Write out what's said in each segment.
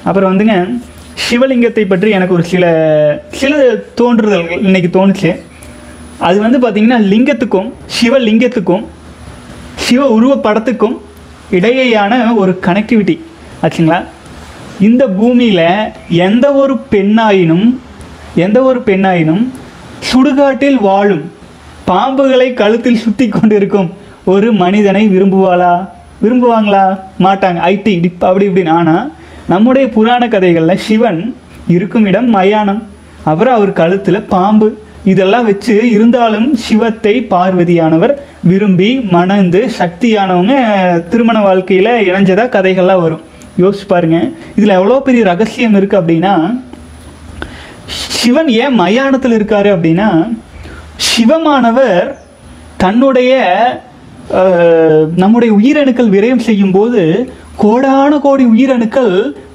அப்புறம் வந்துங்க சிவலிங்கத்தை பற்றி எனக்கு ஒரு சில தோன்றுதல்கள் இன்னைக்கு தோணுச்சு. அது வந்து பார்த்திங்கன்னா லிங்கத்துக்கும் சிவலிங்கத்துக்கும் சிவ உருவ படத்துக்கும் இடையேயான ஒரு கனெக்டிவிட்டி ஆச்சுங்களா. இந்த பூமியில் எந்த ஒரு பெண்ணாயினும் சுடுகாட்டில் வாழும் பாம்புகளை கழுத்தில் சுற்றி கொண்டிருக்கும் ஒரு மனிதனை விரும்புவாங்களா? மாட்டாங்க. ஐடி டிப் அப்படி இப்படின்னு. ஆனால் நம்முடைய புராண கதைகளில் சிவன் இருக்கும் இடம் மயானம், அப்புறம் அவர் கழுத்தில் பாம்பு, இதெல்லாம் வச்சு இருந்தாலும் சிவத்தை பார்வதியானவர் விரும்பி மணந்து சக்தியானவங்க திருமண வாழ்க்கையில் இணைஞ்சதாக கதைகள்லாம் வரும். யோசிச்சு பாருங்க, இதில் எவ்வளோ பெரிய ரகசியம் இருக்குது அப்படின்னா, சிவன் ஏன் மயானத்தில் இருக்காரு அப்படின்னா, சிவமானவர் தன்னுடைய நம்முடைய உயிரணுக்கள் விரயம் செய்யும் போது கோடான கோடி உயிரணுக்கள்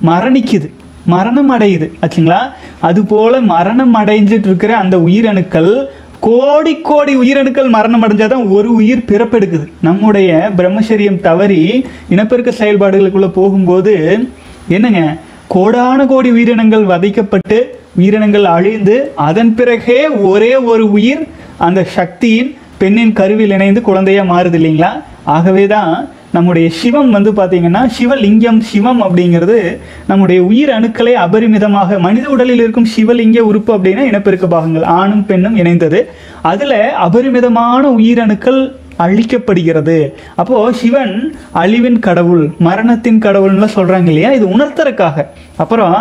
மரணம் அடையுது ஆச்சுங்களா. அதுபோல மரணம் அடைஞ்சிட்டு இருக்கிற அந்த உயிரணுக்கள் கோடி உயிரணுக்கள் மரணம் அடைஞ்சாதான் ஒரு உயிர் பிறப்பெடுக்குது. நம்முடைய பிரம்மச்சரியம் தவறி இனப்பெருக்க செயல்பாடுகளுக்குள்ள போகும்போது என்னங்க, கோடான கோடி உயிரினங்கள் வதைக்கப்பட்டு உயிரினங்கள் அழிந்து அதன் பிறகே ஒரே ஒரு உயிர் அந்த சக்தியின் பெண்ணின் கருவில் இணைந்து குழந்தையா மாறுது இல்லைங்களா. ஆகவே தான் நம்முடைய சிவம் வந்து பார்த்தீங்கன்னா சிவலிங்கம், சிவம் அப்படிங்கிறது நம்முடைய உயிர் அணுக்களை அபரிமிதமாக, மனித உடலில் இருக்கும் சிவலிங்க உறுப்பு அப்படின்னா இனப்பெருக்க பாகங்கள் ஆணும் பெண்ணும் இணைந்தது, அதில் அபரிமிதமான உயிரணுக்கள் அழிக்கப்படுகிறது. அப்போது சிவன் அழிவின் கடவுள், மரணத்தின் கடவுள்லாம் சொல்கிறாங்க இல்லையா, இது உணர்த்தறக்காக. அப்புறம்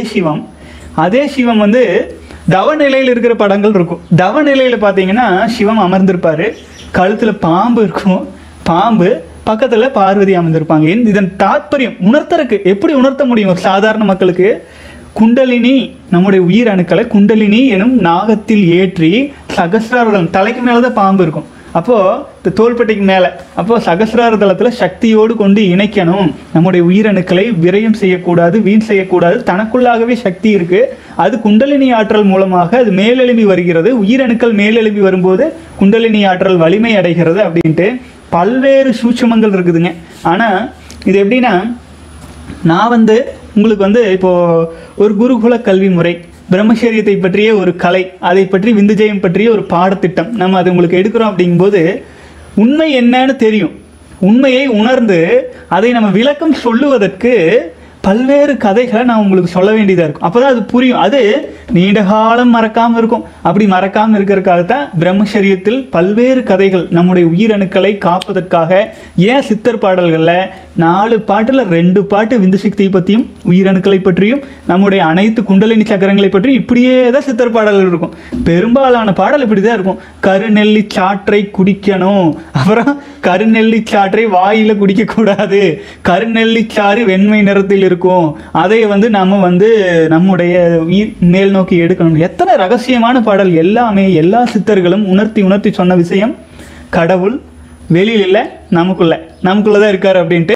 அதே சிவம் வந்து தவநிலையில் இருக்கிற படங்கள் இருக்கும். தவநிலையில் பார்த்தீங்கன்னா சிவம் அமர்ந்திருப்பார், கழுத்தில் பாம்பு இருக்கும், பாம்பு பக்கத்தில் பார்வதி அமர்ந்திருப்பாங்க. இதன் தாற்பயம் உணர்த்தறக்கு எப்படி உணர்த்த முடியும் ஒரு சாதாரண மக்களுக்கு? குண்டலினி, நம்முடைய உயிர் அணுக்களை குண்டலினி எனும் நாகத்தில் ஏற்றி சகசிராரம் தலைக்கு மேலே தான் பாம்பு இருக்கும். அப்போது இந்த தோள்பட்டைக்கு மேலே, அப்போது சகசிரார தளத்தில் சக்தியோடு கொண்டு இணைக்கணும். நம்முடைய உயிரணுக்களை விரயம் செய்யக்கூடாது, வீண் செய்யக்கூடாது. தனக்குள்ளாகவே சக்தி இருக்குது, அது குண்டலினி ஆற்றல் மூலமாக அது மேலெழும்பி வருகிறது. உயிரணுக்கள் மேலெழும்பி வரும்போது குண்டலினி ஆற்றல் வலிமை அடைகிறது அப்படின்ட்டு பல்வேறு சூட்சமங்கள் இருக்குதுங்க. ஆனால் இது எப்படின்னா, நான் வந்து உங்களுக்கு வந்து இப்போது ஒரு குருகுல கல்வி முறை, பிரம்மச்சரியத்தை பற்றிய ஒரு கலை, அதை பற்றி விந்து ஜெயம் பற்றிய ஒரு பாடத்திட்டம் நம்ம அது உங்களுக்கு எடுக்கிறோம். அப்படிங்கும்போது உண்மை என்னன்னு தெரியும். உண்மையை உணர்ந்து அதை நம்ம விளக்கம் சொல்லுவதற்கு பல்வேறு கதைகளை நான் உங்களுக்கு சொல்ல வேண்டியதாக இருக்கும். அப்போ தான் அது புரியும். அது நீண்ட காலம் மறக்காமல் இருக்கும். அப்படி மறக்காமல் இருக்கிறதுக்காகத்தான் பிரம்மச்சரியத்தில் பல்வேறு கதைகள் நம்முடைய உயிரணுக்களை காப்பதற்காக. ஏன் சித்தர் பாடல்களில் 4 பாட்டில் 2 பாட்டு விந்து சக்தியை பற்றியும் உயிரணுக்களை பற்றியும் நம்முடைய அனைத்து குண்டலினி சக்கரங்களை பற்றியும் இப்படியே தான் சித்தர் பாடல்கள் இருக்கும். பெரும்பாலான பாடல் இப்படி தான் இருக்கும். கருநெல்லி சாற்றை குடிக்கணும், அப்புறம் கருநெல்லி சாற்றை வாயில் குடிக்கக்கூடாது, கருநெல்லி சாறு வெண்மை நிறத்தில் இருக்கும், அதை வந்து நம்ம வந்து நம்முடைய மேல் நோக்கி எடுக்கணும். எத்தனை ரகசியமான பாடல்! எல்லாமே எல்லா சித்தர்களும் உணர்த்தி சொன்ன விஷயம், கடவுள் வெளியில் இல்லை, நமக்குள்ளதான் இருக்காரு அப்படின்ட்டு.